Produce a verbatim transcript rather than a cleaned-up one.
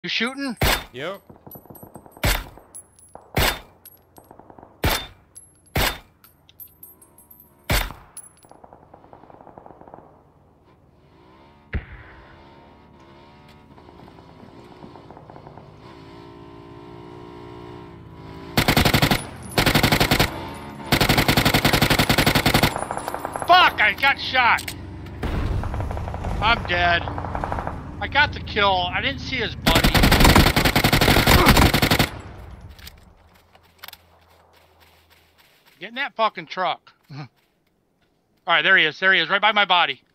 You shooting? Yep. Fuck! I got shot. I'm dead. I got the kill. I didn't see his buddy. Get in that fucking truck. All right, there he is. There he is, right by my body.